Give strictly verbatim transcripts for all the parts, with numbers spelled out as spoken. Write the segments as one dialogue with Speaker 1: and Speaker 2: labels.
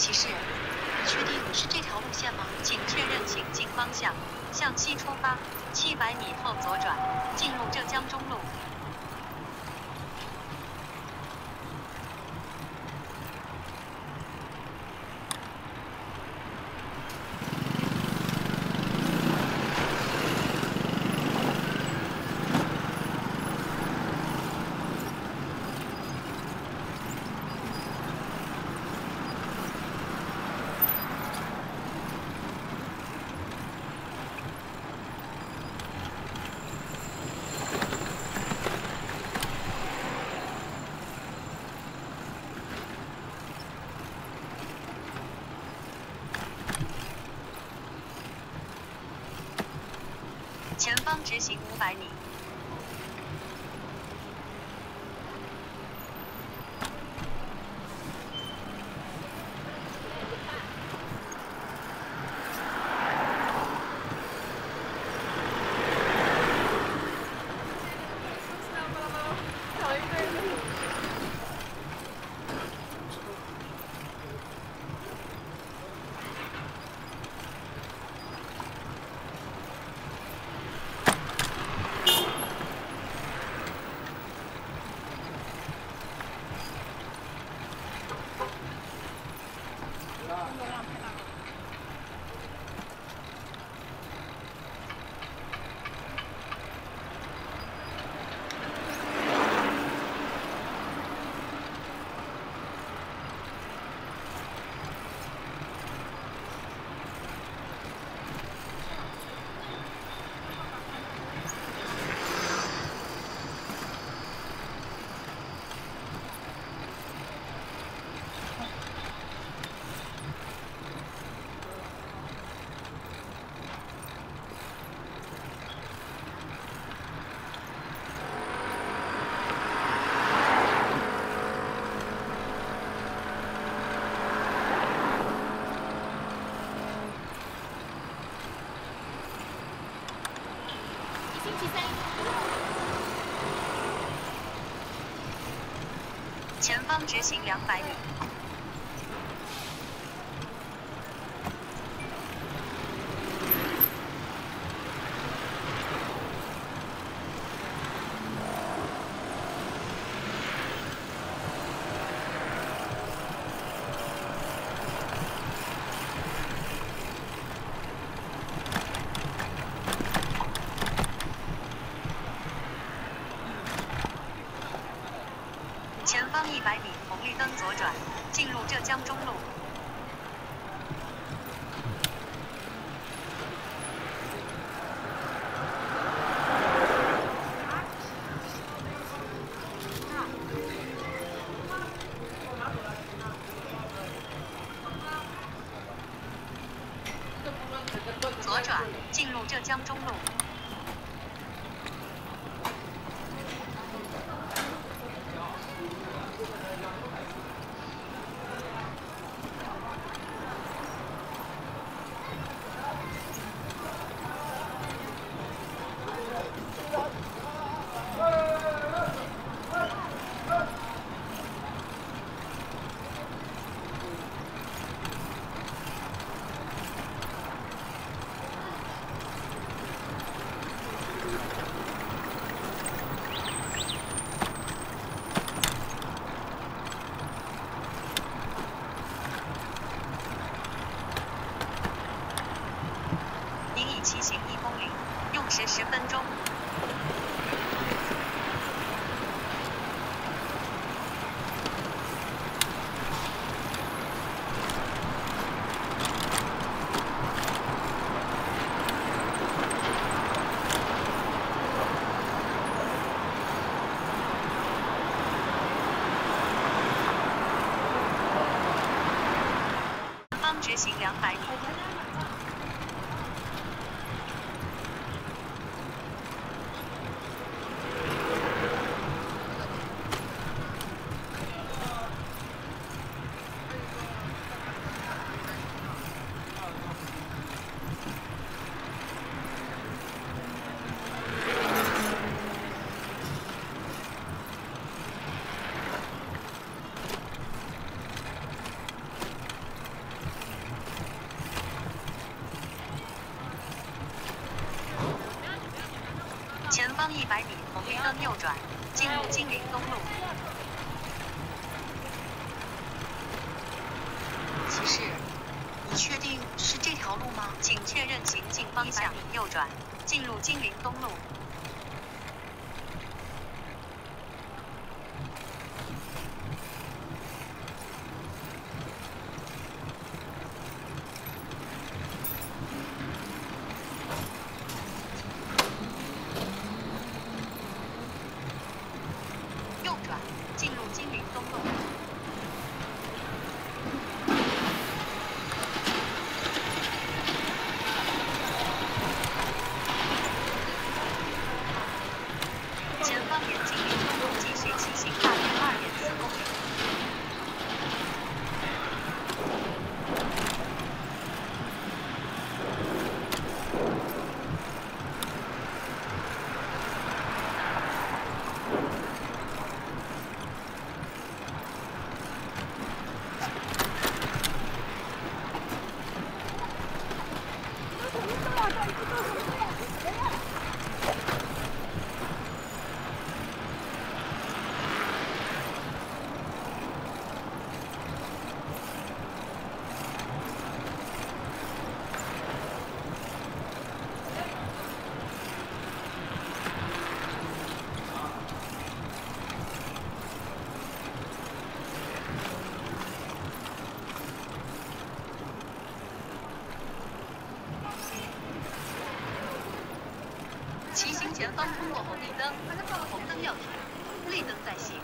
Speaker 1: 骑士，你确定是这条路线吗？请确认行进方向，向西出发，七百米后左转，进入浙江中路。 前方直行五百米。前方直行两百米。前方一百米，红绿灯左转，进入浙江中路。左转，进入浙江中路。 骑行一公里，用时十分钟。前方直行两百米。 前方一百米红绿灯右转，进入金陵东路。
Speaker 2: 骑士，你确定是这条路吗？
Speaker 1: 请确认行进方向，右转，进入金陵东路。右转，进入金陵东路。前方沿金陵东路继续骑行大约二点四公里。骑行前方通过红绿灯，红灯要停，绿灯再行。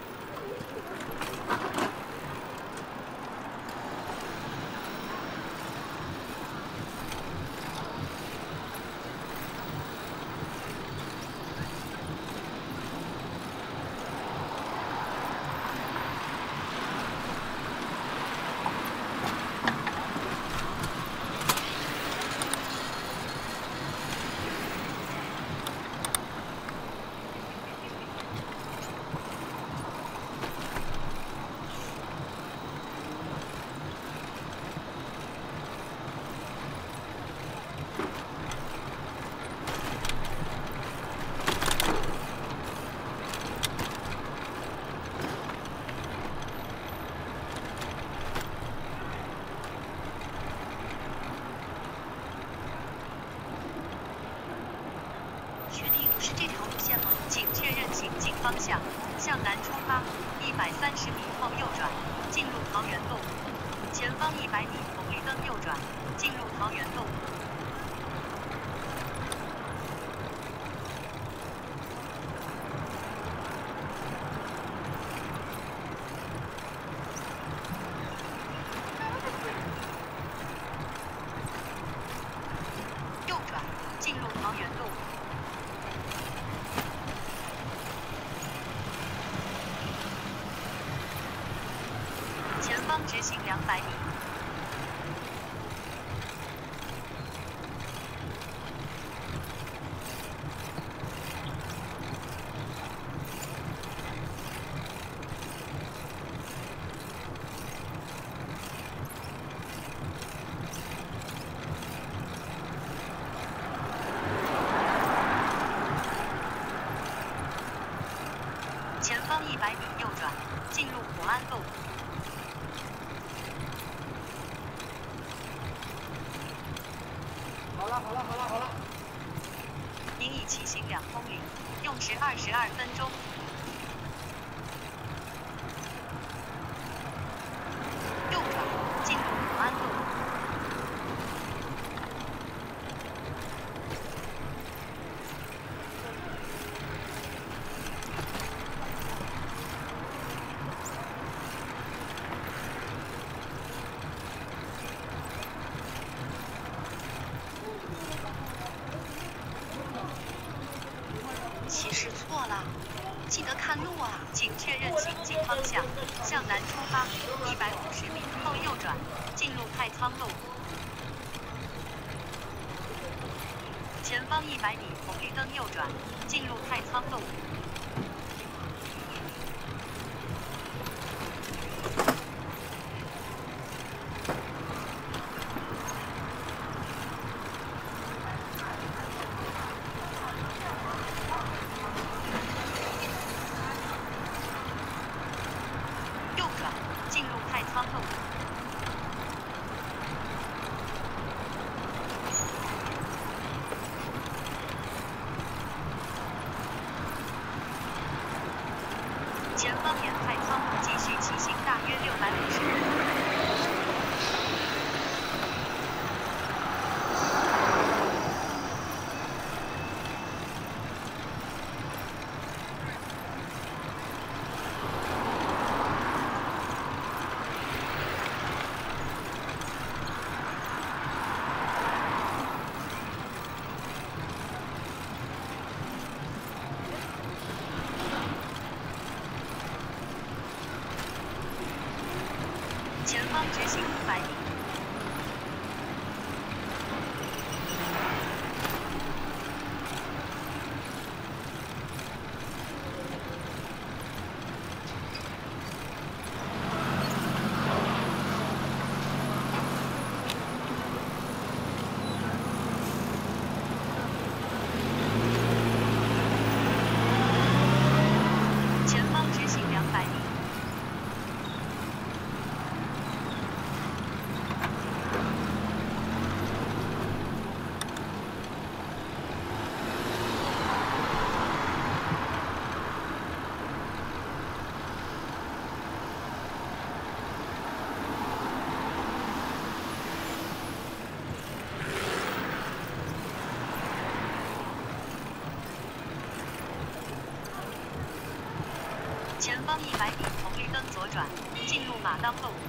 Speaker 1: 确定是这条路线吗？请确认行进方向，向南出发，一百三十米后右转，进入桃源路。前方一百米红绿灯右转，进入桃源路。右转，进入桃源路。前方直行两百米。前方一百米右转，进入普安路。
Speaker 3: 好了好了好了好了。
Speaker 1: 您已骑行两公里，用时二十二分钟。右转，进入普安路。骑士错了，记得看路啊！请确认行进方向，向南出发，一百五十米后右转，进入太仓路。前方一百米红绿灯右转，进入太仓路。 前方沿太仓路继续骑行大约六百五十米。前方直行五百米。前方直行两百米。前方一百米红绿灯左转，进入马当路。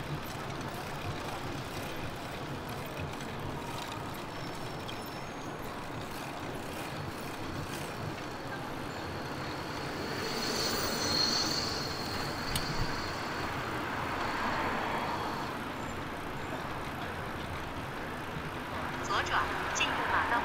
Speaker 1: 左转，进入马当路。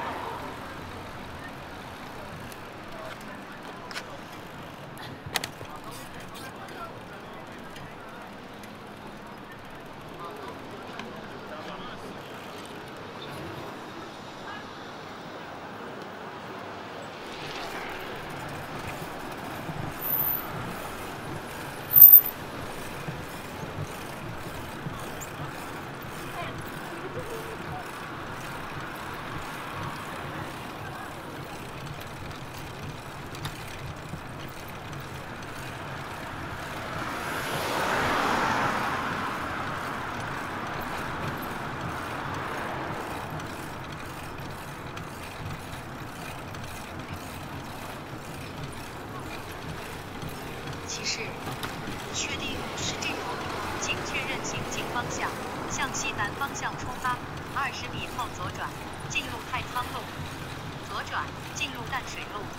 Speaker 1: 骑士，你确定是这条路？请确认行进方向，向西南方向出发，二十米后左转，进入太仓路。左转，进入淡水路。